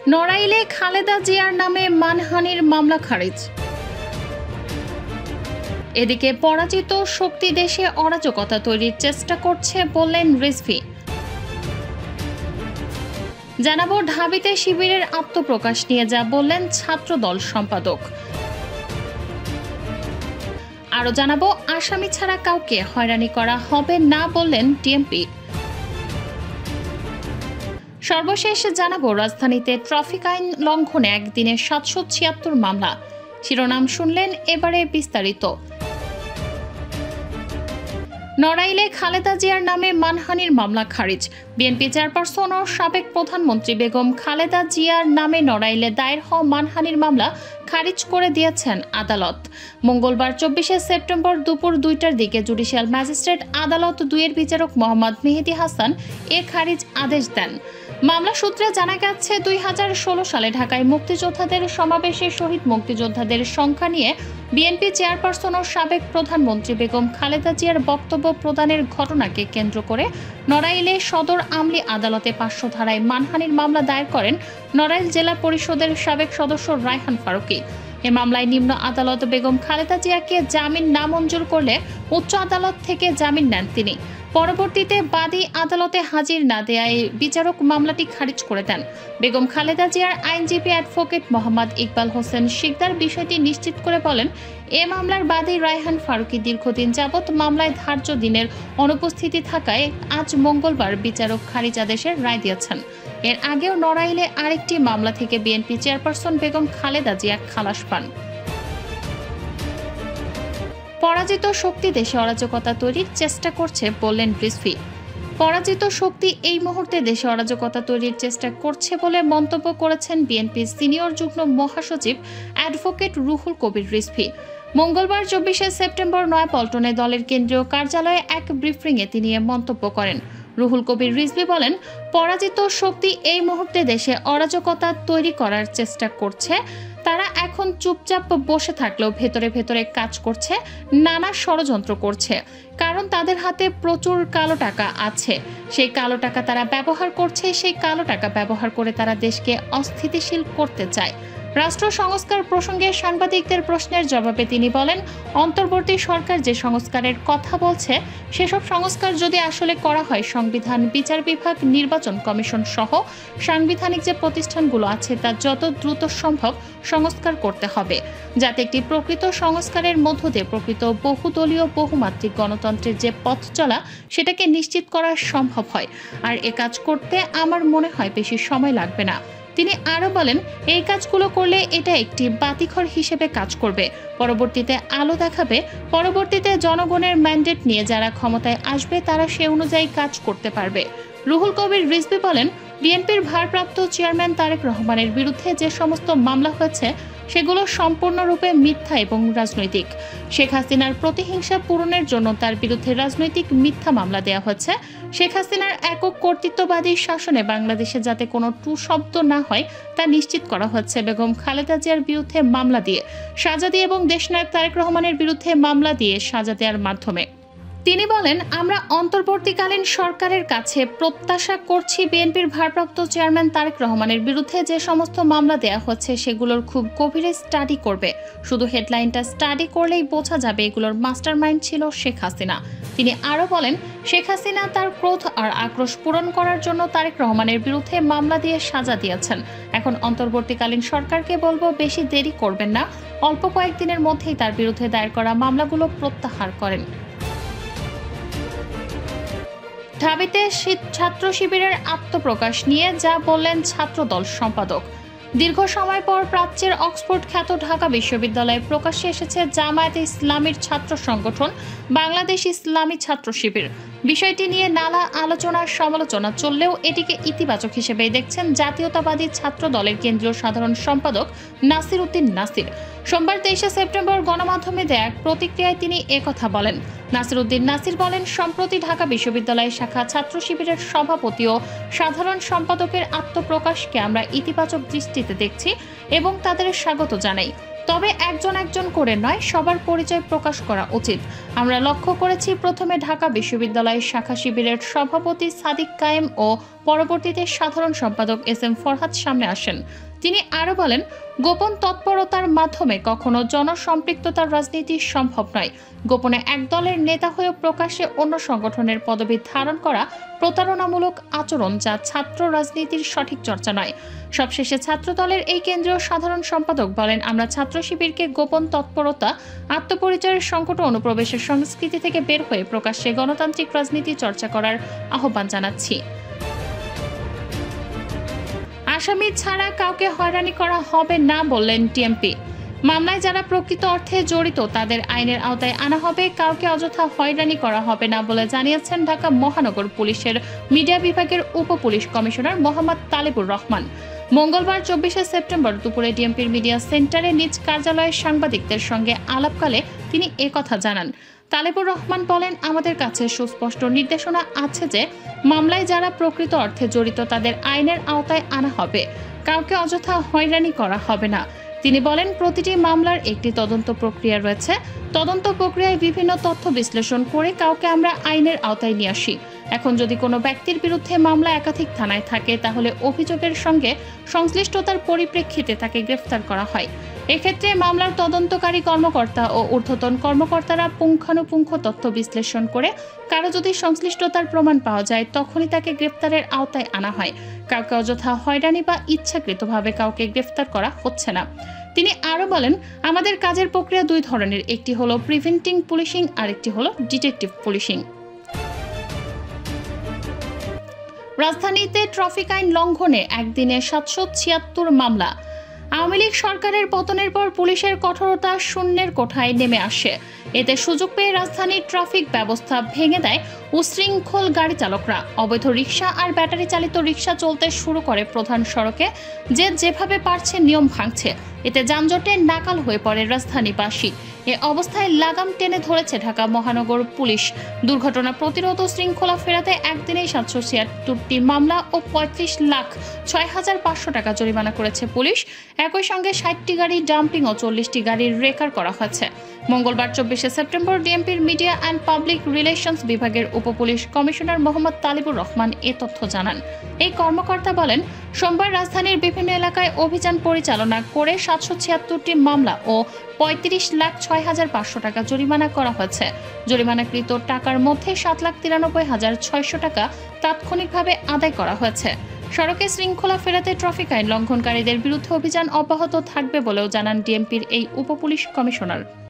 নড়াইলে খালেদা জিয়ার নামে মানহানির মামলা খারিজ। এদিকে পরাজিত শক্তি দেশে অরাজকতা তৈরির চেষ্টা করছে বললেন রিজভী। জানাবো ঢাবিতে শিবিরের আত্মপ্রকাশ নিয়ে যা বললেন ছাত্রদল সম্পাদক। আরও জানাবো আসামি ছাড়া কাউকে হয়রানি করা হবে না বললেন ডিএমপি। সর্বশেষ জানাবো রাজধানীতে ট্রাফিক আইন লঙ্ঘনে একদিনে 776 মামলা। শিরোনাম শুনলেন, এবারে বিস্তারিত। নড়াইলে খালেদা জিয়ার নামে মানহানির মামলা খারিজ। বিএনপি চেয়ারপারসন ও সাবেক প্রধানমন্ত্রী বেগম খালেদা জিয়ার নামে নড়াইলে দায়ের হওয়া মানহানির মামলা খারিজ করে দিয়েছেন আদালত। মঙ্গলবার 24শে সেপ্টেম্বর দুপুর 2টার দিকে জুডিশিয়াল ম্যাজিস্ট্রেট আদালত 2-এর বিচারক মোহাম্মদ মেহেদী হাসান এ খারিজ আদেশ দেন। মামলা সূত্রে জানা গেছে, 2016 সালে ঢাকায় মুক্তিযোদ্ধাদের সমাবেশে শহীদ মুক্তিযোদ্ধাদের সংখ্যা নিয়ে বিএনপি চেয়ারপারসন ও সাবেক প্রধানমন্ত্রী বেগম খালেদা জিয়ার বক্তব্য প্রদানের ঘটনাকে কেন্দ্র করে নড়াইলে সদর আমলি আদালতে 500 ধারায় মানহানির মামলা দায়ের করেন নড়াইল জেলা পরিষদের সাবেক সদস্য রায়হান ফারুকী। এ মামলায় নিম্ন আদালত বেগম খালেদা জিয়াকে জামিন নামঞ্জুর করলে উচ্চ আদালত থেকে জামিন নেন তিনি। পরবর্তীতে বাদী আদালতে হাজির না দেয়ায় বিচারক মামলাটি খারিজ করে দেন। বেগম খালেদা জিয়ার আইনজীবী অ্যাডভোকেট মোহাম্মদ ইকবাল হোসেন শিকদার বিষয়টি নিশ্চিত করে বলেন, এ মামলার বাদী রায়হান ফারুকী দীর্ঘদিন যাবৎ মামলায় ধার্য দিনের অনুপস্থিতি থাকায় আজ মঙ্গলবার বিচারক খারিজ আদেশের রায় দিয়েছেন। এর আগেও নড়াইলে আরেকটি মামলা থেকে বিএনপি চেয়ারপারসন বেগম খালেদা জিয়া খালাস পান। পরাজিত শক্তি দেশে অরাজকতা তৈরির চেষ্টা করছে বললেন রিজভী। পরাজিত শক্তি এই মুহূর্তে দেশে অরাজকতা তৈরির চেষ্টা করছে বলে মন্তব্য করেছেন বিএনপির সিনিয়র যুগ্ম মহাসচিব অ্যাডভোকেট রুহুল কবির রিজভী। মঙ্গলবার 24শে সেপ্টেম্বর নয়াপল্টনে দলের কেন্দ্রীয় কার্যালয়ে এক ব্রিফিংয়ে তিনি এ মন্তব্য করেন। রুহুল কবির রিজভী বলেন, পরাজিত শক্তি এই মুহূর্তে দেশে অরাজকতা তৈরি করার চেষ্টা করছে। তারা এখন চুপচাপ বসে থাকলেও ভেতরে ভেতরে কাজ করছে, নানা ষড়যন্ত্র করছে। কারণ তাদের হাতে প্রচুর কালো টাকা আছে। সেই কালো টাকা তারা ব্যবহার করছে। সেই কালো টাকা ব্যবহার করে তারা দেশকে অস্থিতিশীল করতে চায়। রাষ্ট্র সংস্কার প্রসঙ্গে সাংবাদিকদের প্রশ্নের জবাবে তিনি বলেন, অন্তর্বর্তী সরকার যে সংস্কারের কথা বলছে, সেসব সংস্কার যদি আসলে করা হয়, সংবিধান, বিচার বিভাগ, নির্বাচন কমিশন সহ সাংবিধানিক যে প্রতিষ্ঠানগুলো আছে তা যত দ্রুত সম্ভব সংস্কার করতে হবে, যাতে একটি প্রকৃত সংস্কারের মধ্য দিয়ে প্রকৃত বহুদলীয় বহুমাত্রিক গণতন্ত্রের যে পথ চলা, সেটাকে নিশ্চিত করা সম্ভব হয়। আর এ কাজ করতে আমার মনে হয় বেশি সময় লাগবে না। তিনি আরও বলেন, এই কাজগুলো করলে এটা একটি বাতিঘর হিসেবে কাজ করবে, পরবর্তীতে আলো দেখাবে। পরবর্তীতে জনগণের ম্যান্ডেট নিয়ে যারা ক্ষমতায় আসবে তারা সে অনুযায়ী কাজ করতে পারবে। রুহুল কবির রিজভী বলেন, বিএনপির ভারপ্রাপ্ত চেয়ারম্যান তারেক রহমানের বিরুদ্ধে যে সমস্ত মামলা হয়েছে সেগুলো সম্পূর্ণরূপে মিথ্যা এবং রাজনৈতিক। শেখ হাসিনার প্রতিহিংসা পূরণের জন্য তার বিরুদ্ধে রাজনৈতিক মিথ্যা মামলা দেওয়া হচ্ছে। শেখ হাসিনার একক কর্তৃত্ববাদী শাসনে বাংলাদেশে যাতে কোনো টু শব্দ না হয় তা নিশ্চিত করা হচ্ছে বেগম খালেদা জিয়ার বিরুদ্ধে মামলা দিয়ে, সাজা দিয়ে এবং দেশনায়ক তারেক রহমানের বিরুদ্ধে মামলা দিয়ে সাজা দেওয়ার মাধ্যমে। তিনি বলেন, আমরা অন্তর্বর্তীকালীন সরকারের কাছে প্রত্যাশা করছি বিএনপির ভারপ্রাপ্ত চেয়ারম্যান তারেক রহমানের বিরুদ্ধে যে সমস্ত মামলা দেয়া হচ্ছে সেগুলোর খুব গভীরে স্টাডি করবে। শুধু হেডলাইনটা স্টাডি করলেই বোঝা যাবে এগুলোর মাস্টারমাইন্ড ছিল শেখ হাসিনা। তিনি আরও বলেন, শেখ হাসিনা তার ক্রোধ আর আক্রোশ পূরণ করার জন্য তারেক রহমানের বিরুদ্ধে মামলা দিয়ে সাজা দিয়েছেন। এখন অন্তর্বর্তীকালীন সরকারকে বলবো, বেশি দেরি করবেন না, অল্প কয়েকদিনের মধ্যেই তার বিরুদ্ধে দায়ের করা মামলাগুলো প্রত্যাহার করেন। ঢাবিতে ছাত্র শিবিরের আত্মপ্রকাশ নিয়ে যা বললেন ছাত্রদল সম্পাদক। দীর্ঘ সময় পর প্রাচ্যের অক্সফোর্ড খ্যাত ঢাকা বিশ্ববিদ্যালয়ে প্রকাশ্যে এসেছে জামায়াতে ইসলামীর ছাত্র সংগঠন বাংলাদেশ ইসলামী ছাত্র শিবির। বিষয়টি নিয়ে নানা আলোচনা সমালোচনা চললেও এটিকে ইতিবাচক হিসেবেই দেখছেন জাতীয়তাবাদী ছাত্র দলের কেন্দ্রীয় সাধারণ সম্পাদক নাসির উদ্দিন নাসির। সোমবার 23শে সেপ্টেম্বর গণমাধ্যমে দেয়া এক প্রতিক্রিয়ায় তিনি একথা বলেন। নাসির উদ্দিন নাসির বলেন, সম্প্রতি ঢাকা বিশ্ববিদ্যালয় শাখা ছাত্র শিবিরের সভাপতি ও সাধারণ সম্পাদকের আত্মপ্রকাশকে আমরা ইতিবাচক দৃষ্টিতে দেখছি এবং তাদের স্বাগত জানাই। তবে একজন একজন করে নয়, সবার পরিচয় প্রকাশ করা উচিত। আমরা লক্ষ্য করেছি, প্রথমে ঢাকা বিশ্ববিদ্যালয়ের শাখা শিবিরের সভাপতি সাদিক কায়েম ও পরবর্তীতে সাধারণ সম্পাদক SM ফরহাদ সামনে আসেন। তিনি আরও বলেন, গোপন তৎপরতার মাধ্যমে কখনো জনসম্পৃক্ততার রাজনীতি সম্ভব নয়। গোপনে এক দলের নেতা হয়ে প্রকাশ্যে অন্য সংগঠনের পদবি ধারণ করা প্রতারণামূলক আচরণ, যা ছাত্র রাজনীতির সঠিক চর্চা নয়। সবশেষে ছাত্রদলের এই কেন্দ্রীয় সাধারণ সম্পাদক বলেন, আমরা ছাত্র শিবিরকে গোপন তৎপরতা, আত্মপরিচয়ের সংকট ও অনুপ্রবেশের সংস্কৃতি থেকে বের হয়ে প্রকাশ্যে গণতান্ত্রিক রাজনীতি চর্চা করার আহ্বান জানাচ্ছি। আসামি ছাড়া কাউকে হয়রানি করা হবে না বললেন টিএমপি। মামলায় যারা প্রকৃত অর্থে জড়িত তাদের আইনের আওতায় আনা হবে, কাউকে অযথা হয়রানি করা হবে না বলে জানিয়েছেন ঢাকা মহানগর পুলিশের মিডিয়া বিভাগের উপপুলিশ কমিশনার মোহাম্মদ তালেবুর রহমান। মঙ্গলবার 24শে সেপ্টেম্বর দুপুরে ডিএমপির মিডিয়া সেন্টারে নিজ কার্যালয়ে সাংবাদিকদের সঙ্গে আলাপকালে তিনি একথা জানান। তালেবুর রহমান বলেন, আমাদের কাছে সুস্পষ্ট নির্দেশনা আছে যে মামলায় যারা প্রকৃত অর্থে জড়িত তাদের আইনের আওতায় আনা হবে, কাউকে অযথা হয়রানি করা হবে না। তিনি বলেন, প্রতিটি মামলার একটি তদন্ত প্রক্রিয়া রয়েছে। তদন্ত প্রক্রিয়ায় বিভিন্ন তথ্য বিশ্লেষণ করে কাউকে আমরা আইনের আওতায় নিয়ে আসি। এখন যদি কোনো ব্যক্তির বিরুদ্ধে মামলা একাধিক থানায় থাকে, তাহলে অভিযোগের সঙ্গে সংশ্লিষ্টতার পরিপ্রেক্ষিতে তাকে গ্রেফতার করা হয়। এক্ষেত্রে মামলার তদন্তকারী কর্মকর্তা ও ঊর্ধ্বতন কর্মকর্তারা পুঙ্খানুপুঙ্খ তথ্য বিশ্লেষণ করে কারো যদি সংশ্লিষ্টতার প্রমাণ পাওয়া যায়, তখনই তাকে গ্রেফতারের আওতায় আনা হয়। কাউকে অযথা হয়রানি বা ইচ্ছাকৃতভাবে কাউকে গ্রেফতার করা হচ্ছে না। তিনি আরও বলেন, আমাদের কাজের প্রক্রিয়া দুই ধরনের, একটি হলো প্রিভেন্টিং পুলিশিং, আরেকটি হলো ডিটেকটিভ পুলিশিং। রাজধানীতে ট্রাফিক আইন লঙ্ঘনে একদিনে 776 মামলা। আওয়ামী লীগ সরকারের পতনের পর পুলিশের কঠোরতা শূন্যের কোঠায় নেমে আসে। এতে সুযোগ পেয়ে রাজধানীর ট্রাফিক ব্যবস্থা ভেঙে দেয় উশৃঙ্খল গাড়ি চালকরা। অবৈধ রিকশা আর ব্যাটারি চালিত রিকশা চলতে শুরু করে প্রধান সড়কে, যে যেভাবে পারছে নিয়ম ভাঙছে। এতে যানজটে নাকাল হয়ে পড়ে রাজধানীবাসী। এ অবস্থায় লাগাম টেনে ধরেছে ঢাকা মহানগর পুলিশ। দুর্ঘটনা প্রতিরোধ ও শৃঙ্খলা ফেরাতে একদিনেই 776টি মামলা ও 35,06,500 টাকা জরিমানা করেছে পুলিশ। একই সঙ্গে 60টি গাড়ি ডাম্পিং ও 40টি গাড়ির রেকার করা হয়েছে। মঙ্গলবার 24শে সেপ্টেম্বর ডিএমপির মিডিয়া অ্যান্ড পাবলিক রিলেশনস বিভাগের উপপুলিশ কমিশনার মোহাম্মদ তালেবুর রহমান এ তথ্য জানান। এই কর্মকর্তা বলেন, সোমবার রাজধানীর বিভিন্ন এলাকায় অভিযান পরিচালনা করে 776টি মামলা ও 35,06,500 টাকা জরিমানা করা হয়েছে। জরিমানাকৃত টাকার মধ্যে 7,93,600 টাকা তাৎক্ষণিকভাবে আদায় করা হয়েছে। সড়কে শৃঙ্খলা ফেরাতে ট্রাফিক আইন লঙ্ঘনকারীদের বিরুদ্ধে অভিযান অব্যাহত থাকবে বলেও জানান ডিএমপির এই উপপুলিশ কমিশনার।